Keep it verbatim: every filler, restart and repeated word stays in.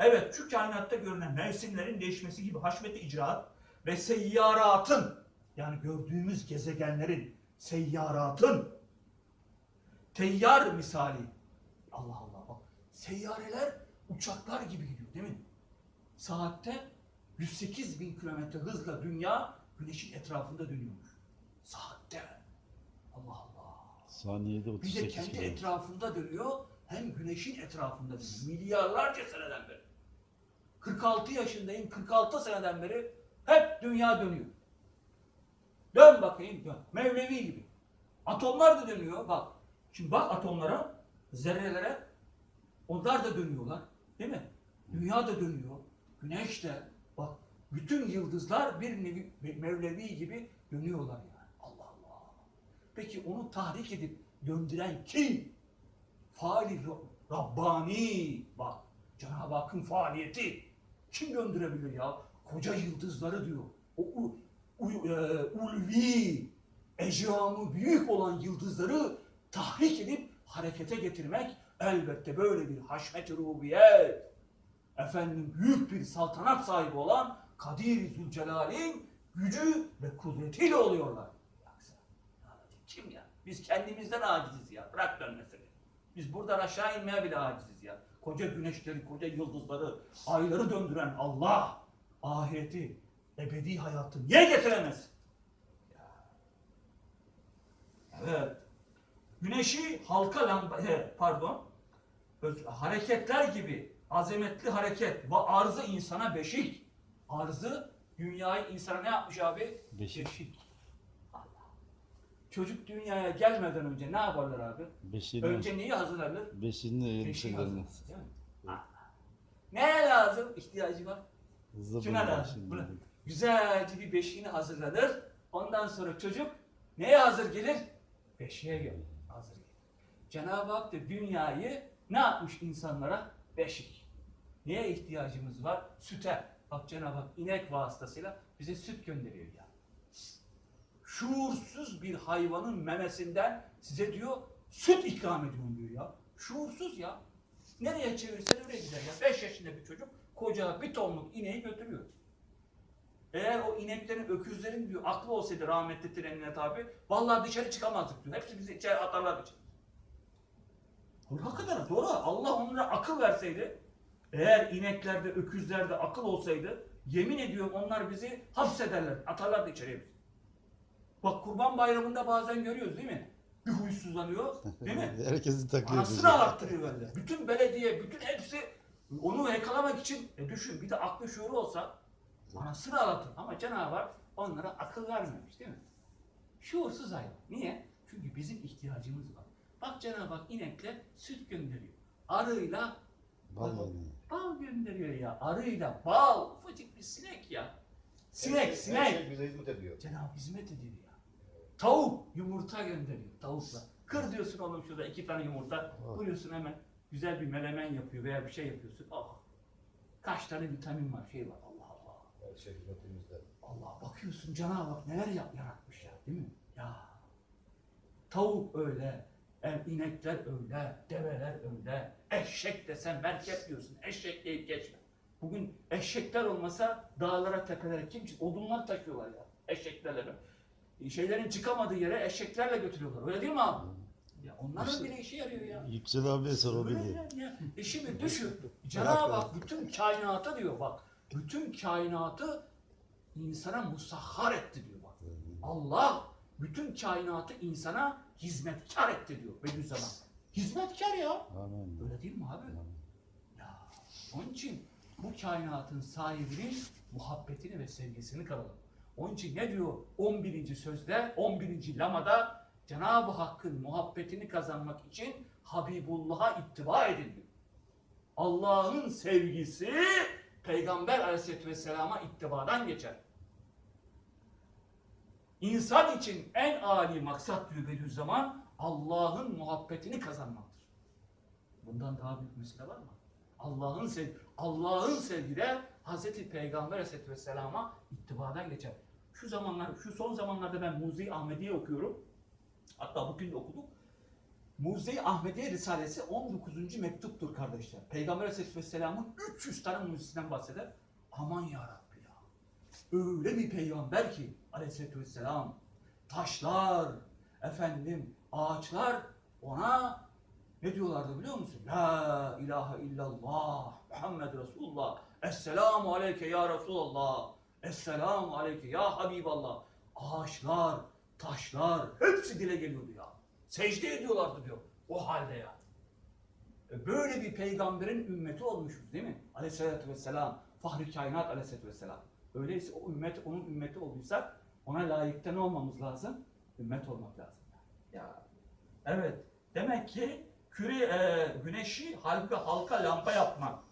Evet, şu kainatta görünen mevsimlerin değişmesi gibi haşmet-i icraat ve seyyaratın, yani gördüğümüz gezegenlerin, seyyaratın teyyar misali. Allah Allah bak. Seyyareler uçaklar gibi gidiyor değil mi? Saatte yüz sekiz bin kilometre hızla dünya güneşin etrafında dönüyormuş. Saatte. Allah Allah. Saniyede otuz Bir de sekiz kendi kilometre. etrafında dönüyor, hem güneşin etrafında dönüyor. Milyarlarca seneden beri. kırk altı yaşındayım, kırk altı seneden beri hep dünya dönüyor. Dön bakayım, dön. Mevlevi gibi. Atomlar da dönüyor, bak. Şimdi bak atomlara, zerrelere, onlar da dönüyorlar. Değil mi? Dünya da dönüyor. Güneş de, bak. Bütün yıldızlar bir nevi, Mevlevi gibi dönüyorlar yani. Allah Allah. Peki onu tahrik edip döndüren kim? Faali Rabbani. Bak. Cenab-ı Hakk'ın faaliyeti. Kim döndürebilir ya? Koca yıldızları diyor. O u, u, e, ulvi, ecramı büyük olan yıldızları tahrik edip harekete getirmek elbette böyle bir haşmet-i rububiyet. Efendim büyük bir saltanat sahibi olan Kadir-i Zülcelal'in gücü ve kudretiyle oluyorlar. Kim ya? Biz kendimizden aciziz ya. Bırak dönmesini. Biz buradan aşağı inmeye bile aciziz ya. Koca güneşleri, koca yıldızları, ayları döndüren Allah ahireti, ebedi hayatı niye getiremez? Evet. Güneşi halka lamba, pardon, hareketler gibi azametli hareket ve arzı insana beşik. Arzı dünyayı insana ne yapmış abi? Beşik. Beşik. Allah. Çocuk dünyaya gelmeden önce ne yaparlar abi? Beşiğini, Önce neyi hazırlanır? beşiğini elbiselerini. Neye lazım? İhtiyacı var. Hızlı Kime bulma lazım? şimdi. Buna. Güzelce bir beşiğini hazırlanır. Ondan sonra çocuk neye hazır gelir? Beşiğe gelir. Hazır gelir. Cenab-ı Hak da dünyayı ne yapmış insanlara? Beşik. Neye ihtiyacımız var? Süte. Bak Cenab-ı Hak inek vasıtasıyla bize süt gönderiyor ya. Şuursuz bir hayvanın memesinden size diyor süt ikram ediyorum diyor ya. Şuursuz ya. Nereye çevirsen oraya gider ya. Beş yaşında bir çocuk koca bir tonluk ineği götürüyor. Eğer o ineklerin, öküzlerin diyor aklı olsaydı rahmetli trenine tabi, vallahi dışarı çıkamazdık diyor. Hepsi bizi içeri atarlardı için. Hakikaten doğru. Allah onlara akıl verseydi, eğer ineklerde, öküzlerde akıl olsaydı, yemin ediyorum onlar bizi hapsederler, atarlardı içeriye bizi. Bak Kurban Bayramı'nda bazen görüyoruz değil mi? Bir huysuzlanıyor, değil mi? Herkesi takıyor. Anasını ağlattırıyor böyle. Bütün belediye, bütün hepsi onu yakalamak için, e düşün bir de aklı şuuru olsa anasını ağlatır. Ama Cenab-ı Hak onlara akıl vermemiş değil mi? Şuursuz hayvan. Niye? Çünkü bizim ihtiyacımız var. Bak Cenab-ı Hak inekle süt gönderiyor. Arıyla Bal, bal, bal gönderiyor ya. Arıyla bal. Ufacık bir sinek ya. Sinek, her, sinek. Her şey bize hizmet ediyor. Cenab-ı Hak hizmet ediyor ya. Tavuk yumurta gönderiyor. Tavukla. Kır diyorsun oğlum şurada iki tane yumurta. Oh. Buluyorsun hemen güzel bir melemen yapıyor veya bir şey yapıyorsun. Oh. Kaç tane vitamin var, şey var. Allah Allah. Her şey hizmetimizde. Allah bakıyorsun Cenab-ı Hak neler yap, yaratmış ya, değil mi? Ya. Tavuk öyle, el, inekler öyle, develer öyle. Eşek desen merkep diyorsun. Eşek deyip geçme. Bugün eşekler olmasa dağlara, tepelere kim çık? Odunlar taşıyorlar ya eşeklerle. Şeylerin çıkamadığı yere eşeklerle götürüyorlar. Öyle değil mi abi? Ya onların İşte- bile işe yarıyor ya. Yüksel abiye sor o Öyle biliyor. yani ya. E şimdi düşün. Cenab-ı Hak bütün kainata diyor bak. Bütün kainatı insana musahhar etti diyor bak. Allah bütün kainatı insana hizmetkar etti diyor Bediüzzaman. Hizmetkar ya. Amin. Öyle değil mi abi? Amin. Ya onun için bu kainatın sahibinin muhabbetini ve sevgisini kazanalım. Onun için ne diyor on birinci sözde, on birinci lamada Cenab-ı Hakk'ın muhabbetini kazanmak için Habibullah'a ittiba edin diyor. Allah'ın sevgisi Peygamber Aleyhisselatü Vesselam'a ittibadan geçer. İnsan için en âli maksat diyor Bediüzzaman, Allah'ın muhabbetini kazanmaktır. Bundan daha büyük mesele var mı? Allah'ın sevgi, Allah'ın sevgi de Hazreti Peygamber Aleyhisselatü Vesselam'a ittibadan geçer. Şu zamanlar, şu son zamanlarda ben Muzi Ahmediye okuyorum. Hatta bugün de okuduk. Mucize-i Ahmediye Risalesi on dokuzuncu mektuptur kardeşler. Peygamber Aleyhisselatü Vesselam'ın üç yüz tane mucizesinden bahseder. Aman ya Rabbi ya. Öyle bir peygamber ki Aleyhisselatü Vesselam, taşlar, efendim ağaçlar ona ne diyorlardı biliyor musun? La ilahe illallah Muhammed Resulullah. Esselamu aleyke ya Resulallah. Esselamu aleyke ya Habiballah. Ağaçlar, taşlar hepsi dile geliyordu ya. Secde ediyorlardı diyor. O halde ya. E böyle bir peygamberin ümmeti olmuşuz değil mi? Aleyhisselatü vesselam. Fahri kainat aleyhisselatü vesselam. Öyleyse o ümmet onun ümmeti olduysak ona layıkta ne olmamız lazım? Ümmet olmak lazım. Ya. Evet. Demek ki küre, e, güneşi halka, halka lampa yapmak